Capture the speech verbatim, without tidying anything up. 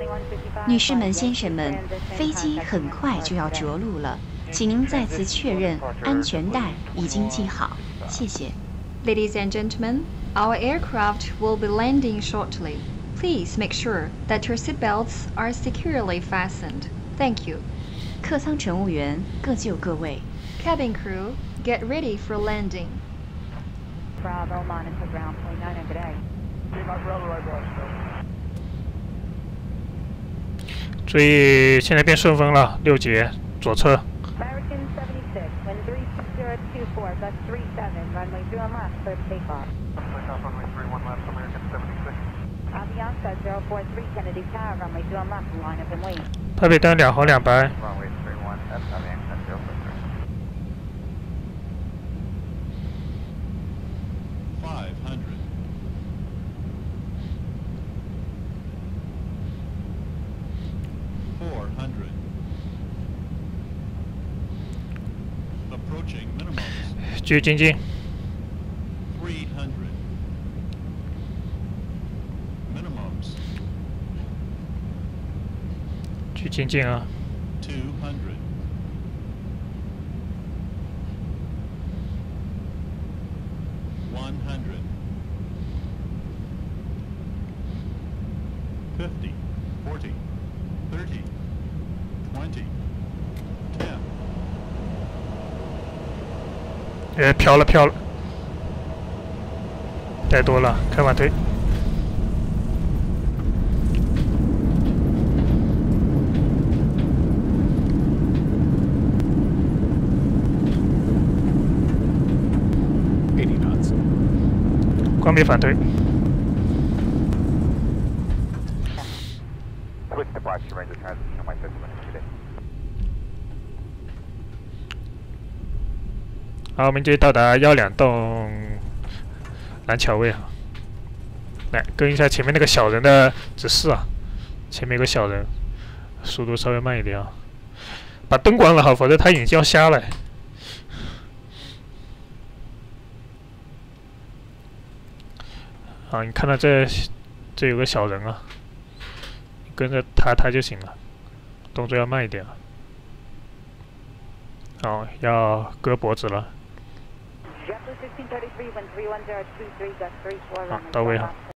女士们、先生们，飞机很快就要着陆了，请您再次确认安全带已经系好，谢谢。 Ladies and gentlemen, our aircraft will be landing shortly. Please make sure that your seatbelts are securely fastened. Thank you. 客舱乘务员各就各位。 Cabin crew, get ready for landing. Bravo, monitor ground point nine and today. 注意，现在变顺风了，六节左侧。 American seventy-six, wind three zero two four, gust three seven, runway zero left, clear for takeoff. Runway three one left, American seventy-six. Avianca zero four three, Kennedy Tower, runway zero left, line up and wait. 台北灯两红两白。 Runway three one, that's Avianca zero four three. five hundred. four hundred. Approaching minimums. 继续精进。 three hundred. Minimums. 继续精进啊。 two hundred. one hundred. fifty. forty. thirty. twenty. ten. 哎，飘了飘了，带多了，开晚推。 eighty knots. 关闭反推。 Quick departure range of transition on my fifty minutes today. 好，我们就到达幺两栋蓝桥位啊。来跟一下前面那个小人的指示啊，前面有个小人，速度稍微慢一点啊。把灯关了哈，否则他眼睛要瞎了。啊，你看到这这有个小人啊，跟着他他就行了，动作要慢一点啊。好，要割脖子了。 JetBlue sixteen thirty-three, wind three one zero two three, gust three four, 好， runway 到位 zero 哈。 left.